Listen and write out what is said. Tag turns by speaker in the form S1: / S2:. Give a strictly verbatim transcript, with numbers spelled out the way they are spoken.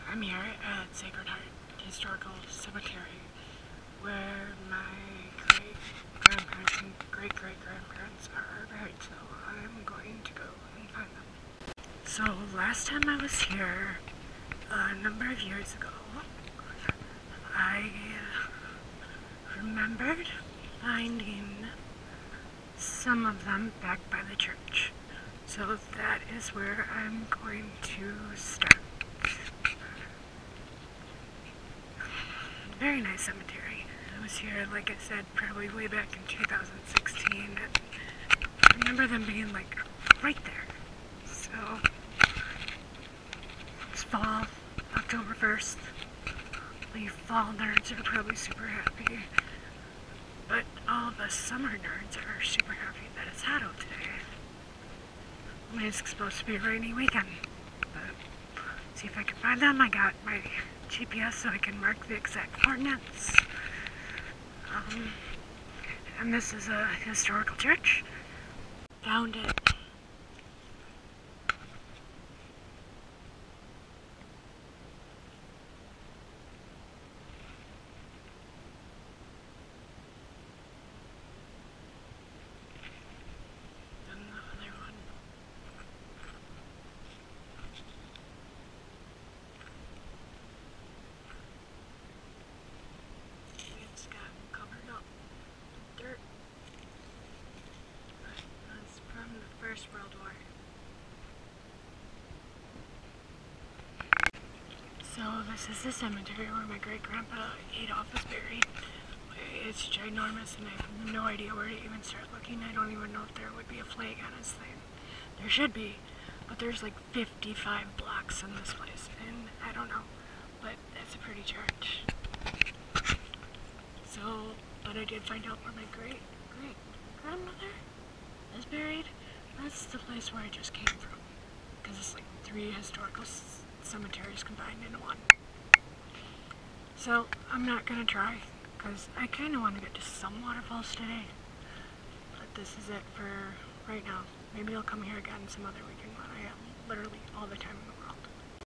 S1: I'm here at Sacred Heart Historical Cemetery, where my great-grandparents and great-great-grandparents are buried, so I'm going to go and find them. So last time I was here, a number of years ago, I remembered finding some of them back by the church. So that is where I'm going to start. Very nice cemetery. I was here, like I said, probably way back in two thousand sixteen. And I remember them being like right there. So it's fall, October first. The fall nerds are probably super happy. But all the summer nerds are super happy that it's hot out today. I mean, it's supposed to be a rainy weekend. But see if I can find them. I got my G P S so I can mark the exact coordinates. Um, and this is a historical church. Found it. First World War. So this is the cemetery where my great-grandpa Adolf was buried. It's ginormous and I have no idea where to even start looking. I don't even know if there would be a flag on his thing. There should be, but there's like fifty-five blocks in this place and I don't know, but it's a pretty church. So, but I did find out where my great-great-grandmother is buried. That's the place where I just came from, because it's like three historical c cemeteries combined into one. So I'm not going to try, because I kind of want to get to some waterfalls today, but this is it for right now. Maybe I'll come here again some other weekend when I have literally all the time in the world.